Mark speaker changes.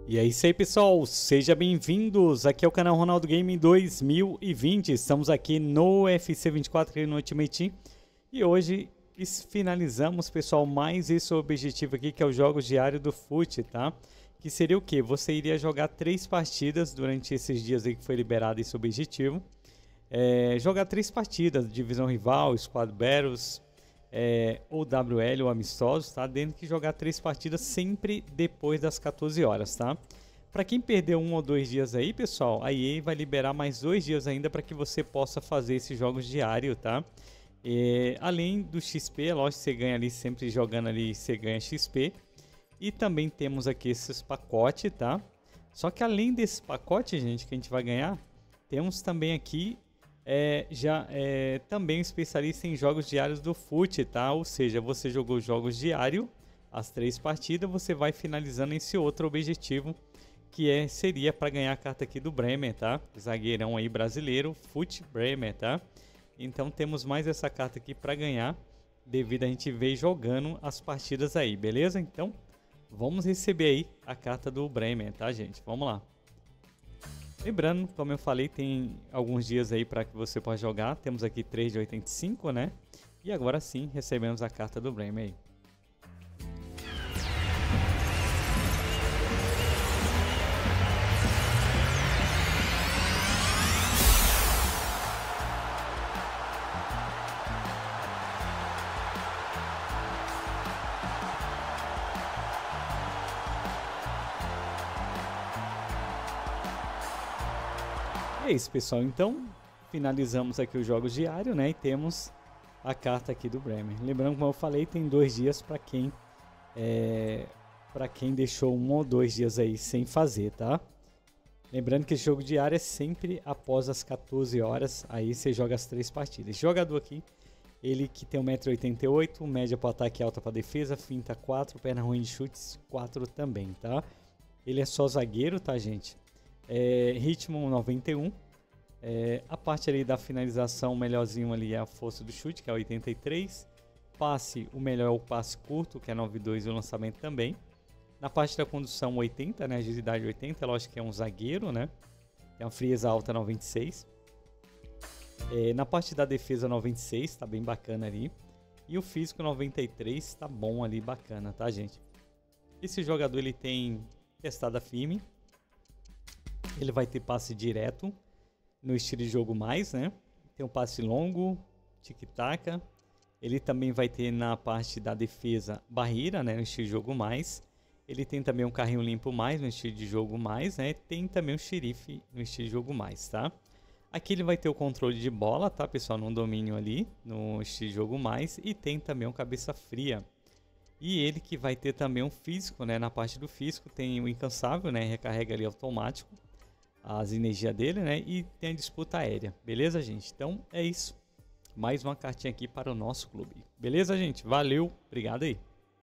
Speaker 1: E é isso aí, pessoal, sejam bem-vindos, aqui é o canal Ronaldo Game 2020, estamos aqui no FC24 aqui no Ultimate Team e hoje finalizamos, pessoal, mais esse objetivo aqui que é os jogos diários do FUT, tá? Que seria o que? Você iria jogar 3 partidas durante esses dias aí que foi liberado esse objetivo, jogar 3 partidas, divisão rival, squad battles, ou WL ou amistosos, tá? Tendo que jogar 3 partidas sempre depois das 14 horas, tá? Para quem perdeu 1 ou 2 dias aí, pessoal, a EA vai liberar mais 2 dias ainda para que você possa fazer esses jogos diários, tá? Além do XP, é lógico que você ganha ali, sempre jogando ali, você ganha XP. E também temos aqui esses pacotes, tá? Só que além desse pacote, gente, que a gente vai ganhar, temos também aqui também um especialista em jogos diários do FUT, tá? Ou seja, você jogou jogos diários, as 3 partidas, você vai finalizando esse outro objetivo, que seria para ganhar a carta aqui do Bremer, tá? Zagueirão aí brasileiro, FUT Bremer, tá? Então temos mais essa carta aqui para ganhar, devido a gente ver jogando as partidas aí, beleza? Então vamos receber aí a carta do Bremer, tá, gente? Vamos lá. Lembrando, como eu falei, tem alguns dias aí para que você possa jogar. Temos aqui 3 de 85, né? E agora sim, recebemos a carta do Bremer aí. É isso, pessoal, então finalizamos aqui os jogos diários, né, e temos a carta aqui do Bremer. Lembrando, como eu falei, tem 2 dias para quem deixou 1 ou 2 dias aí sem fazer, tá? Lembrando que esse jogo diário é sempre após as 14 horas, aí você joga as 3 partidas. Esse jogador aqui, ele que tem 1,88 m, média para ataque, alta para defesa, finta 4, perna ruim de chutes 4 também, tá? Ele é só zagueiro, tá, gente? Ritmo 91, a parte ali da finalização, o melhorzinho ali é a força do chute, que é 83, passe, o melhor é o passe curto, que é 92, e o lançamento também. Na parte da condução 80, né, agilidade 80, lógico que é um zagueiro, né, tem uma frieza alta 96. Na parte da defesa 96, tá bem bacana ali, e o físico 93, tá bom ali, bacana, tá, gente? Esse jogador ele tem testada firme. Ele vai ter passe direto no estilo de jogo mais, né? Tem um passe longo, tic-tac. Ele também vai ter na parte da defesa barreira, né? No estilo de jogo mais. Ele tem também um carrinho limpo mais no estilo de jogo mais, né? Tem também o xerife no estilo de jogo mais, tá? Aqui ele vai ter o controle de bola, tá, pessoal? No domínio ali, no estilo de jogo mais. E tem também um cabeça fria. E ele que vai ter também um físico, né? Na parte do físico tem o incansável, né? Recarrega ali automático as energias dele, né? E tem a disputa aérea, beleza, gente? Então é isso, mais uma cartinha aqui para o nosso clube, beleza, gente? Valeu, obrigado aí.